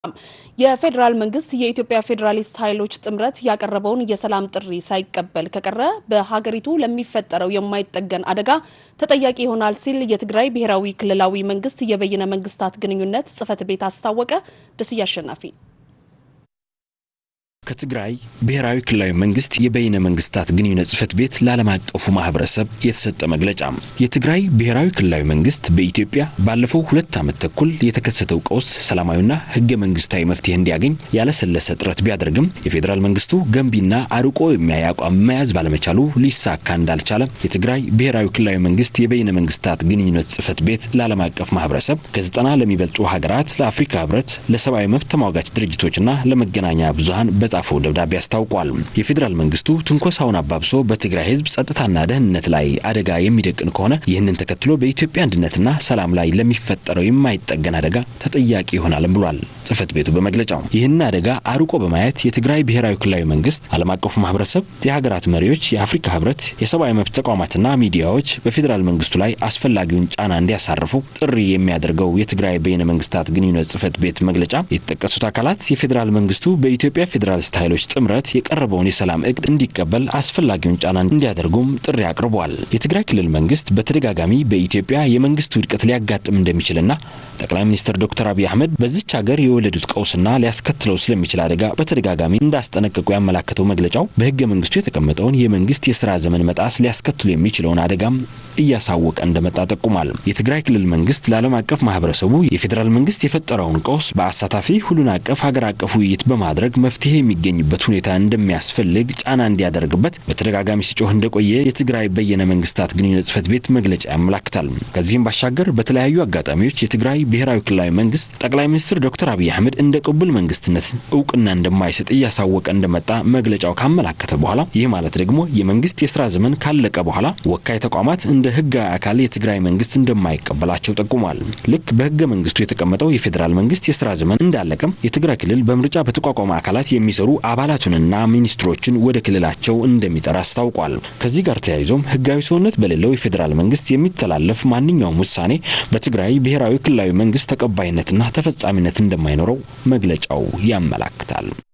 የፌደራል መንግስት የኢትዮጵያ ፌደራሊስት ኃይሎች ጥምረት ያቀረበውን የሰላም ጥሪ ሳይቀበል ከቀረ በሀገሪቱ ለሚፈጠረው የማይጠገን አደጋ ተጠያቂ ይሆናል ሲል የትግራይ ብሔራዊ ክልላዊ መንግስት የበይነ መንግስታት ግንኙነት ጽፈት ቤት አስታወቀ። ደስያ አሸናፊ ከትግራይ ብሔራዊ ክልላዊ መንግስት የበይነ መንግስታት ግንኙነት ጽፈት ቤት ለዓለም አቀፉ ማህበረሰብ የተሰጠ መግለጫ የትግራይ ብሔራዊ ክልላዊ መንግስት በኢትዮጵያ ባለፈው 2 ዓመት ተኩል የተከሰተው ቀውስ ሰላማዊና ህገ መንግስታዊ መፍትሄ እንዲያገኝ ያለሰለሰ ጥረት ቢያደርግም የፌደራል መንግስቱ ገንቢና አርቆ የሚያቋም መያዝ ባለመቻሉ ሊሳካ እንዳልቻለ የትግራይ ብሔራዊ ክልላዊ መንግስት የበይነ መንግስታት ግንኙነት ጽፈት ቤት ለዓለም አቀፍ ማህበረሰብ ከ90 ለሚበልጡ ሀገራት ለአፍሪካ ህብረት ለሰብአዊ መብት ተሟጋች ድርጅቶችና ለመገናኛ ብዙሃን ጻፈው ደብዳቤ አስታውቋል። የፌደራል መንግስቱ ትንኮሳውን አባብሶ በትግራይ ህዝብ ጸጥታና ደህንነት ላይ አደጋ የሚደቅን ከሆነ ይህንን ተከትሎ በኢትዮጵያ አንድነትና ሰላም ላይ ለሚፈጠረው የማይጠገን አደጋ ተጠያቂ ይሆናል ብሏል። ጽፈት ቤቱ በመግለጫው ይህን አደጋ አርቆ በማየት የትግራይ ብሔራዊ ክልላዊ መንግስት ዓለም አቀፉ ማህበረሰብ የሀገራት መሪዎች የአፍሪካ ህብረት የሰብአዊ መብት ተቋማትና ሚዲያዎች በፌደራል መንግስቱ ላይ አስፈላጊውን ጫና እንዲያሳርፉ ጥሪ የሚያደርገው የትግራይ በይነ መንግስታት ግንኙነት ጽፈት ቤት መግለጫ የተጠቀሱት አካላት የፌደራል መንግስቱ በኢትዮጵያ ፌደራል ኃይሎች ጥምረት የቀረበውን የሰላም እቅድ እንዲቀበል አስፈላጊውን ጫና እንዲያደርጉም ጥሪ አቅርቧል። የትግራይ ክልል መንግስት በተደጋጋሚ በኢትዮጵያ የመንግስት ውድቀት ሊያጋጥም እንደሚችልና ጠቅላይ ሚኒስትር ዶክተር አብይ አህመድ በዚች ሀገር የወለዱት ቀውስና ሊያስከትለው ስለሚችል አደጋ በተደጋጋሚ እንዳስጠነቀቁ ያመላከተው መግለጫው በህገ መንግስቱ የተቀመጠውን የመንግስት የሥራ ዘመን መጣስ ሊያስከትሉ የሚችለውን አደጋም እያሳወቀ እንደመጣ ጠቁሟል። የትግራይ ክልል መንግስት ለዓለም አቀፍ ማህበረሰቡ የፌደራል መንግስት የፈጠረውን ቀውስ በአሳታፊ ሁሉን አቀፍ ሀገር አቀፍ ውይይት በማድረግ መፍትሄ የሚገኝበት ሁኔታ እንደሚያስፈልግ ጫና እንዲያደርግበት በተደጋጋሚ ሲጮህ እንደቆየ የትግራይ በየነ መንግስታት ግንኙነት ጽፈት ቤት መግለጫ ያመላክታል። ከዚህም ባሻገር በተለያዩ አጋጣሚዎች የትግራይ ብሔራዊ ክልላዊ መንግስት ጠቅላይ ሚኒስትር ዶክተር አብይ አህመድ እንደ ቅቡል መንግስትነት እውቅና እንደማይሰጥ እያሳወቀ እንደመጣ መግለጫው ካመላከተ በኋላ ይህ ማለት ደግሞ የመንግስት የሥራ ዘመን ካለቀ በኋላ ወካይ ተቋማት እንደ ህጋዊ አካል የትግራይ መንግስት እንደማይቀበላቸው ጠቁሟል። ልክ በህገ መንግስቱ የተቀመጠው የፌደራል መንግስት የሥራ ዘመን እንዳለቀም የትግራይ ክልል በምርጫ በተቋቋመ አካላት የሚሰሩ አባላቱንና ሚኒስትሮችን ወደ ክልላቸው እንደሚጠራ አስታውቋል። ከዚህ ጋር ተያይዞም ህጋዊ ሰውነት በሌለው የፌደራል መንግስት የሚተላለፍ ማንኛውም ውሳኔ በትግራይ ብሔራዊ ክልላዊ መንግስት ተቀባይነትና ተፈጻሚነት እንደማይኖረው መግለጫው ያመላክታል።